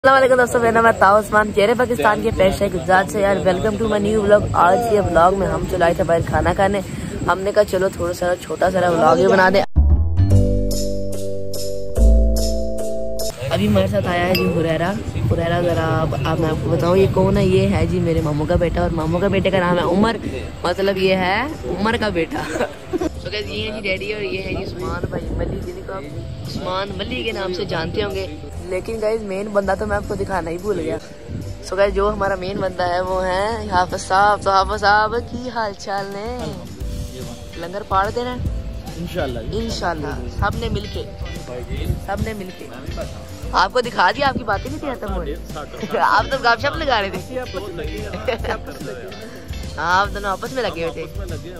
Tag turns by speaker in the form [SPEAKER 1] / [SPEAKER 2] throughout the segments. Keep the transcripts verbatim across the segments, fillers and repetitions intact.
[SPEAKER 1] अस्सलामुअलैकुम दोस्तों, मेरा नाम है ताउस्मान चेहरे पाकिस्तान के पेश है गुजरात से। यार welcome to my new vlog. आज ये व्लॉग में हम चलाए थे बाहर खाना खाने। हमने कहा चलो थोड़ा सा छोटा सा व्लॉग ही बना दे। अभी हमारे साथ आया है जी हुरैरा। हुरैरा जरा आप मैं आपको बताऊँ ये कौन है। ये है जी मेरे मामू का बेटा, और मामू का बेटे का नाम है उमर, मतलब ये है उमर का बेटा। तो so, ये है जी डैडी, और ये है जी उस्मान भाई मली, जिनको आप उस्मान मली के नाम से जानते होंगे। लेकिन गाइज मेन बंदा तो मैं आपको दिखाना ही भूल गया। सो गाइज जो हमारा मेन बंदा है वो है हाफिज साहब। तो हाफिज साहब की हाल चाल ने लंगर पाड़ देना इंशाल्लाह इंशाल्लाह सबने मिलके सबने मिलके। आपको दिखा दिया, आपकी बातें नहीं थी खत्म हो रही। आप तो गपशप लगा रहे थे। आप दोनों आपस में लगे हुए थे।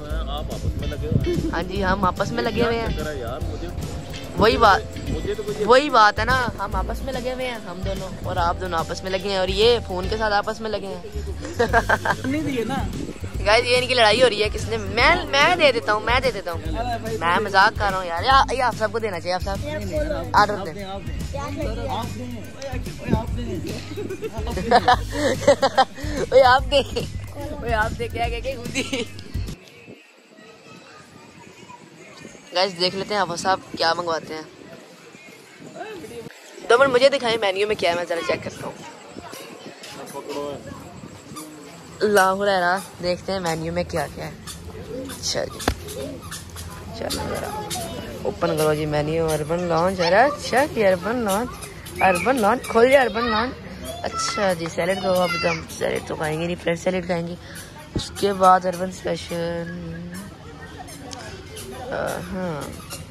[SPEAKER 1] हाँ जी, हम आपस में लगे हुए हैं। वही बात वही बात है ना, हम आपस में लगे हुए हैं हम दोनों, और आप दोनों आपस में लगे हैं, और ये फोन के साथ आपस में लगे हैं। नहीं दिए ना गाइस, ये इनकी लड़ाई हो रही है किसने। मैं मैं दे देता हूँ मैं दे देता हूँ मैं मजाक कर रहा हूँ यार। या, या आप सबको देना चाहिए। आप सब आर्डर दें। आप दे आप दे क्या क्या खुदी। गाइस देख लेते हैं आप साहब क्या मंगवाते हैं। तो पर मुझे दिखाएं मेन्यू में क्या है, मैं जरा चेक करता हूँ। लाहौरा देखते हैं मेन्यू में क्या क्या है। अच्छा जी, चलो जरा ओपन करो जी मेन्यू। अर्बन लॉन्च है। अच्छा कि अर्बन लॉन्च अर्बन लॉन्च खोल दिया अर्बन लॉन्च। अच्छा जी, सैलेड तो अब हम सैलेड तो खाएंगे नहीं, फ्रेश सैलेड खाएंगे। उसके बाद अर्बन स्पेशल, हाँ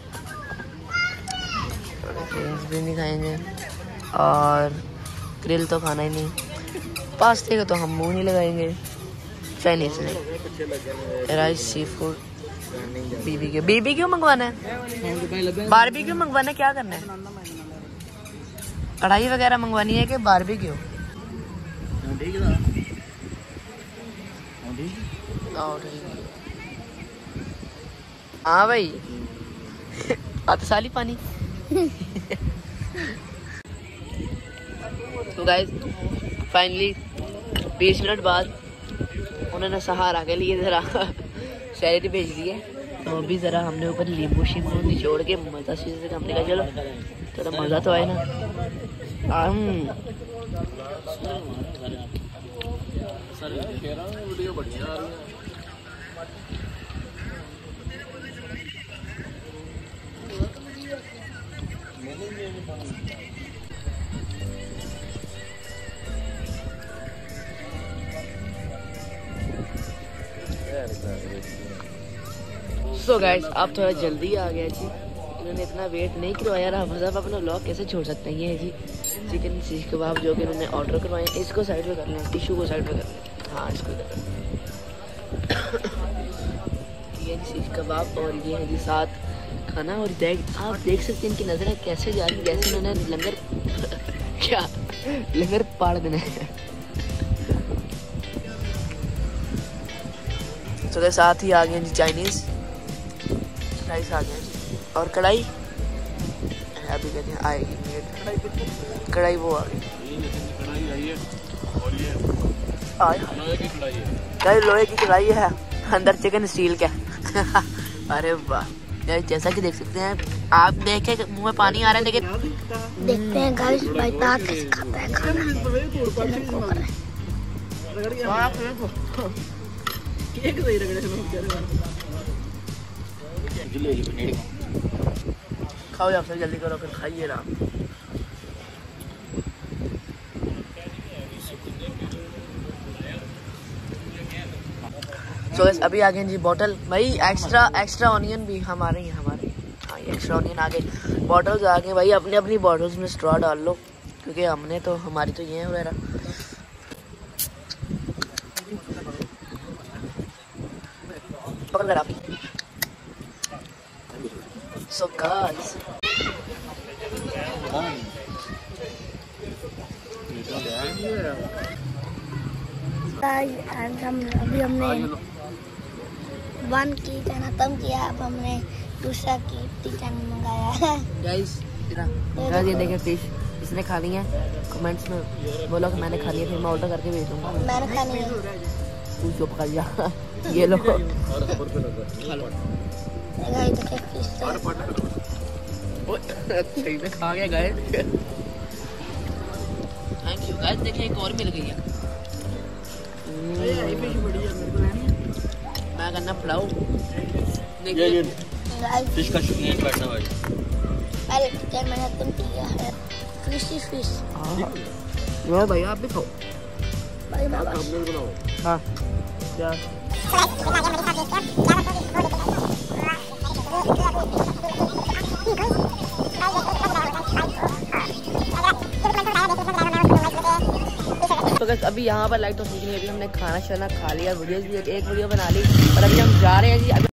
[SPEAKER 1] भी नहीं खाएंगे, और ग्रिल तो खाना ही नहीं। पास्ते का तो हम मुंह नहीं लगाएंगे। चाइनीज नहीं, राइस सी फूड, बीबी क्यों बीबी क्यों मंगवाना है, बारबी क्यों मंगवाना है, क्या करना है, कढ़ाई वगैरह मंगवानी है कि बारबी क्यों। हाँ भाई आते साली पानी। तो गाइस फाइनली बीस मिनट बाद उन्होंने सहारा के लिए जरा सैलेड भेज दिए। तो अभी जरा हमने ऊपर नींबू शींबू निचोड़ के मजा से हमने कहा चलो थोड़ा मजा तो आए ना। सो गाइस आप थोड़ा जल्दी आ गया जी, इन्होंने इतना वेट नहीं करवाया। हाफिज़ साहब अपना व्लॉग कैसे छोड़ सकते हैं। ये है जी चिकन सीख कबाब जो कि इन्होंने ऑर्डर करवाए। इसको साइड पे कर लें, टिशू को साइड पे कर लें। हाँ इसको कर लें। ये है सीख कबाब, और ये है जी साथ खाना। और देख आप देख सकते हैं इनकी नज़रें कैसे जा रही, जैसे इन्होंने लंगर क्या लंगर पाड़ देना है। तो के साथ ही आ गए जी चाइनीज राइस आ गया जी, और कढ़ाई अभी कहते हैं आएगी। कढ़ाई वो आ गई, कढ़ाई लोहे की कढ़ाई है, अंदर चिकन स्टील का। अरे वाह यार, जैसा कि देख सकते हैं आप, देखे मुंह में पानी आ रहा है, लेकिन
[SPEAKER 2] देखते हैं गाइस भाई दांत कैसे खाता है खाना।
[SPEAKER 1] खाओ आप जल्दी करो, फिर खाइए ना। तो so, अभी आ गए जी बॉटल। भाई एक्स्ट्रा एक्स्ट्रा ऑनियन भी हमारे ही हमारे हाँ ये एक्स्ट्रा ऑनियन आ गए। बॉटल्स आ गए भाई, अपने अपनी बॉटल्स में स्ट्रॉ डाल लो, क्योंकि हमने तो हमारी तो ये है वगैरह। पकड़ कर आप। So guys,
[SPEAKER 2] आज हम अभी हमने वन की चैनल खत्म किया, अब हमने दूसरा की चैनल मंगाया है।
[SPEAKER 1] गाइस ये देखें फिश, किसने खानी है कमेंट्स में बोलो कि मैंने खानी है, फिर मैं ऑर्डर करके भेज दूँगा।
[SPEAKER 2] मैंने खानी है।
[SPEAKER 1] तू चुप कर जा। ये लो
[SPEAKER 2] गाइस देखिए फिश
[SPEAKER 1] सही में खा गया गाइस। Thank you guys. देखिए एक और मिल गई है। मैं करना पुलाव। देखिए
[SPEAKER 2] गाइस
[SPEAKER 3] फिश का शौकीन बैठना भाई।
[SPEAKER 2] पहले चिकन मैंने तुम किया है फिश ही फिश।
[SPEAKER 1] हाँ भाई आप भी खाओ।
[SPEAKER 2] भाई बाबा
[SPEAKER 1] हाँ क्या तो guys, अभी यहाँ पर लाइट तो ठीक नहीं, अभी हमने खाना शाना खा लिया, वीडियोस भी एक वीडियो बना ली और अभी हम जा रहे हैं जी।